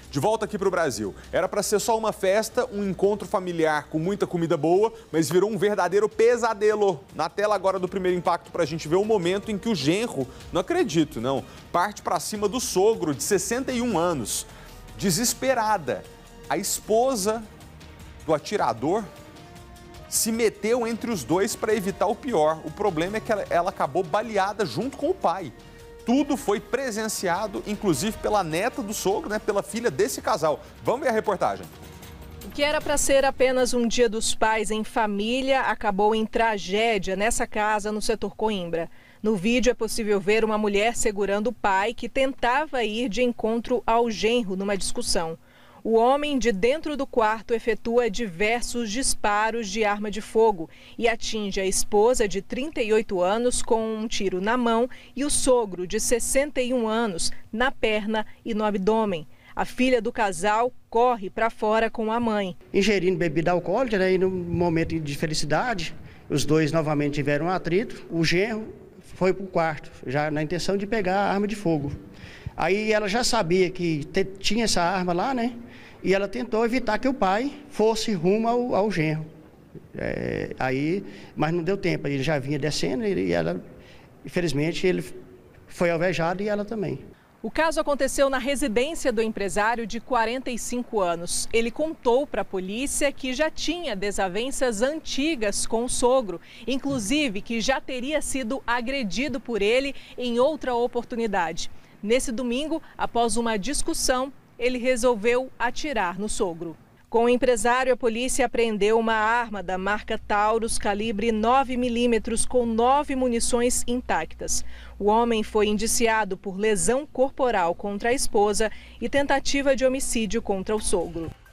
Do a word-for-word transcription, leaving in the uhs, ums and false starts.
de volta aqui para o Brasil. Era para ser só uma festa, um encontro familiar com muita comida boa, mas virou um verdadeiro pesadelo. Na tela agora do Primeiro Impacto para a gente ver o momento em que o genro, não acredito não, parte para cima do sogro de sessenta e um anos. Desesperada, a esposa do atirador se meteu entre os dois para evitar o pior. O problema é que ela, ela acabou baleada junto com o pai. Tudo foi presenciado, inclusive pela neta do sogro, né, pela filha desse casal. Vamos ver a reportagem. O que era para ser apenas um dia dos pais em família acabou em tragédia nessa casa no setor Coimbra. No vídeo é possível ver uma mulher segurando o pai que tentava ir de encontro ao genro numa discussão. O homem de dentro do quarto efetua diversos disparos de arma de fogo e atinge a esposa de trinta e oito anos com um tiro na mão e o sogro de sessenta e um anos na perna e no abdômen. A filha do casal corre para fora com a mãe. Ingerindo bebida alcoólica, né, e no momento de felicidade, os dois novamente tiveram um atrito. O genro foi para o quarto, já na intenção de pegar a arma de fogo. Aí ela já sabia que te, tinha essa arma lá, né? E ela tentou evitar que o pai fosse rumo ao, ao genro. É, aí, mas não deu tempo, ele já vinha descendo e ela, infelizmente, ele foi alvejado e ela também. O caso aconteceu na residência do empresário de quarenta e cinco anos. Ele contou para a polícia que já tinha desavenças antigas com o sogro, inclusive que já teria sido agredido por ele em outra oportunidade. Nesse domingo, após uma discussão, ele resolveu atirar no sogro. Com o empresário, a polícia apreendeu uma arma da marca Taurus, calibre nove milímetros, com nove munições intactas. O homem foi indiciado por lesão corporal contra a esposa e tentativa de homicídio contra o sogro.